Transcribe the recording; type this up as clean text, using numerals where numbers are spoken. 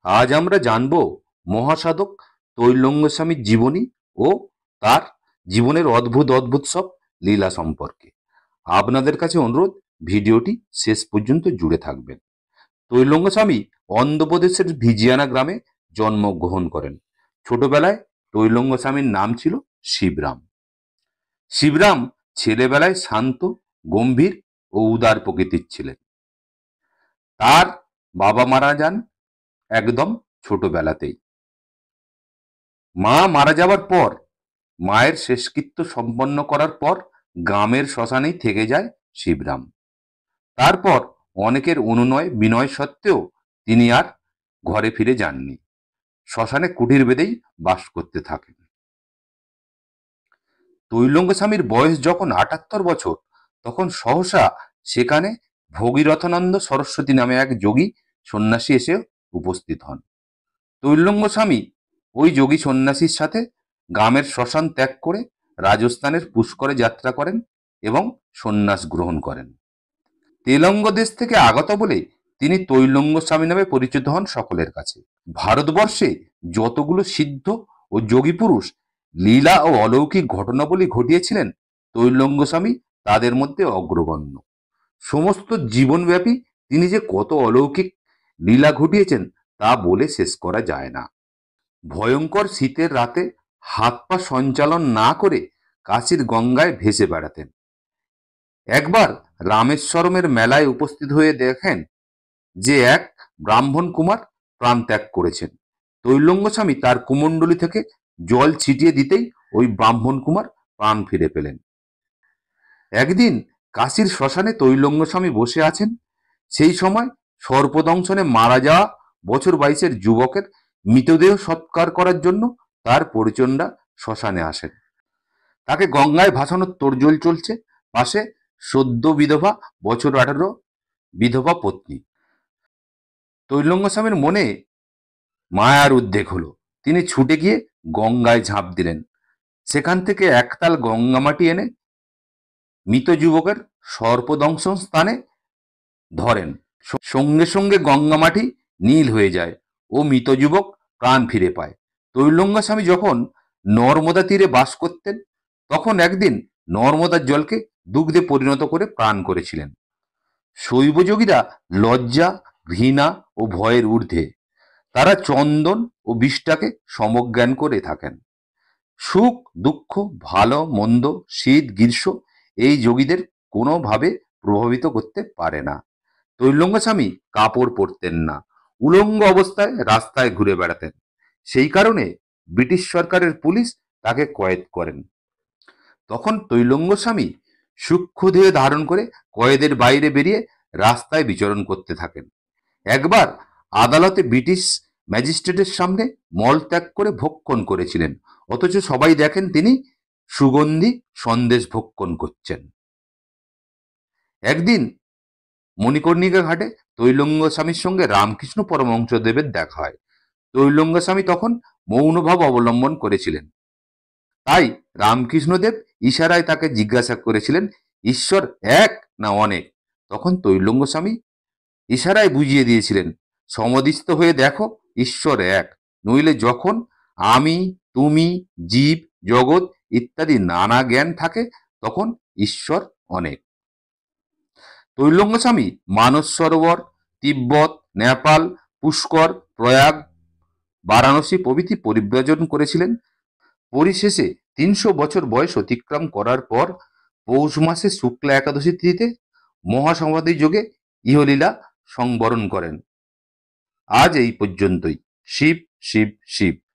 আজ আমরা জানব মহাসাধক তৈলঙ্গ স্বামীর জীবনী ও তার জীবনের অদ্ভুত অদ্ভুত সব লীলা সম্পর্কে। আপনাদের কাছে অনুরোধ, ভিডিওটি শেষ পর্যন্ত জুড়ে থাকবেন। তৈলঙ্গ স্বামী অন্ধ্রপ্রদেশের ভিজিয়ানা গ্রামে জন্মগ্রহণ করেন। ছোটবেলায় তৈলঙ্গ স্বামীর নাম ছিল শিবরাম। শিবরাম ছেলেবেলায় শান্ত, গম্ভীর ও উদার প্রকৃতির ছিলেন। তার বাবা মারা যান একদম ছোটবেলাতেই। মা মারা যাওয়ার পর মায়ের শেষকৃত্য সম্পন্ন করার পর গ্রামের শ্মশানেই থেকে যায় শিবরাম। তারপর অনেকের অনুনয় বিনয় সত্ত্বেও তিনি আর ঘরে ফিরে যাননি। শ্মশানে কুটির বেঁধেই বাস করতে থাকেন। তৈলঙ্গ স্বামীর বয়স যখন ৭৮ বছর, তখন সহসা সেখানে ভগীরথানন্দ সরস্বতী নামে এক যোগী সন্ন্যাসী এসে উপস্থিত হন। তৈলঙ্গ স্বামী ওই যোগী সন্ন্যাসীর সাথে গ্রামের শ্মশান ত্যাগ করে রাজস্থানের পুষ্করে যাত্রা করেন এবং সন্ন্যাস গ্রহণ করেন। তেলঙ্গ দেশ থেকে আগত বলে তিনি তৈলঙ্গ স্বামী নামে পরিচিত হন সকলের কাছে। ভারতবর্ষে যতগুলো সিদ্ধ ও যোগী পুরুষ লীলা ও অলৌকিক ঘটনাবলী ঘটিয়েছিলেন, তৈলঙ্গ স্বামী তাদের মধ্যে অগ্রগণ্য। সমস্ত জীবনব্যাপী তিনি যে কত অলৌকিক লীলা ঘটিয়েছেন তা বলে শেষ করা যায় না। ভয়ঙ্কর শীতের রাতে হাত পা সঞ্চালন না করে কাশীর গঙ্গায় ভেসে বেড়াতেন। একবার রামেশ্বরমের মেলায় উপস্থিত হয়ে দেখেন যে এক ব্রাহ্মণ কুমার প্রাণ ত্যাগ করেছেন। তৈলঙ্গ স্বামী তার কুমণ্ডলী থেকে জল ছিটিয়ে দিতেই ওই ব্রাহ্মণ কুমার প্রাণ ফিরে পেলেন। একদিন কাশীর শ্মশানে তৈলঙ্গ স্বামী বসে আছেন। সেই সময় সর্পদংশনে মারা যাওয়া বছর ২২-এর যুবকের মৃতদেহ সৎকার করার জন্য তার পরিজনরা শ্মশানে আসেন। তাকে গঙ্গায় ভাসানোর তোড়জোড় চলছে। পাশে সদ্য বিধবা বছর ১৮ বিধবা পত্নী। তৈলঙ্গ স্বামীর মনে মায়ার উদ্রেক হলো। তিনি ছুটে গিয়ে গঙ্গায় ঝাঁপ দিলেন। সেখান থেকে একতাল গঙ্গা মাটি এনে মৃত যুবকের সর্পদংশন স্থানে ধরেন। সঙ্গে সঙ্গে গঙ্গা মাটি নীল হয়ে যায় ও মৃত যুবক প্রাণ ফিরে পায়। তৈলঙ্গ স্বামী যখন নর্মদা তীরে বাস করতেন, তখন একদিন নর্মদার জলকে দুগ্ধে পরিণত করে প্রাণ করেছিলেন। শৈবযোগীরা লজ্জা, ঘৃণা ও ভয়ের ঊর্ধ্বে তারা চন্দন ও বিষটাকে সমজ্ঞান করে থাকেন। সুখ দুঃখ, ভালো মন্দ, শীত গ্রীষ্ম এই যোগীদের কোনোভাবে প্রভাবিত করতে পারে না। তৈলঙ্গ স্বামী কাপড় পরতেন না, উলঙ্গ অবস্থায় রাস্তায় ঘুরে বেড়াতেন। সেই কারণে ব্রিটিশ সরকারের পুলিশ তাকে কয়েদ করেন। তখন তৈলঙ্গ স্বামী সূক্ষ্ম দেহ ধারণ করে কয়েদের বাইরে বেরিয়ে রাস্তায় বিচরণ করতে থাকেন। একবার আদালতে ব্রিটিশ ম্যাজিস্ট্রেটের সামনে মলত্যাগ করে ভক্ষণ করেছিলেন, অথচ সবাই দেখেন তিনি সুগন্ধি সন্দেশ ভক্ষণ করছেন। একদিন মণিকর্ণিকা ঘাটে তৈলঙ্গ স্বামীর সঙ্গে রামকৃষ্ণ পরমহংসদেবের দেখা হয়। তৈলঙ্গ স্বামী তখন মৌনভাব অবলম্বন করেছিলেন। তাই রামকৃষ্ণদেব ইশারায় তাকে জিজ্ঞাসা করেছিলেন, ঈশ্বর এক না অনেক? তখন তৈলঙ্গ স্বামী ইশারায় বুঝিয়ে দিয়েছিলেন, সমাধিস্থ হয়ে দেখো, ঈশ্বর এক, নইলে যখন আমি, তুমি, জীব, জগৎ ইত্যাদি নানা জ্ঞান থাকে তখন ঈশ্বর অনেক। তৈলঙ্গ স্বামী মানস সরোবর, তিব্বত, নেপাল, পুষ্কর, প্রয়াগ, বারাণসী প্রভৃতি পরিব্রজন করেছিলেন। পরিশেষে ৩০০ বছর বয়স অতিক্রম করার পর পৌষ মাসে শুক্লা একাদশী তিথিতে মহাসমাধি যোগে ইহলীলা সংবরণ করেন। আজ এই পর্যন্তই। শিব শিব শিব।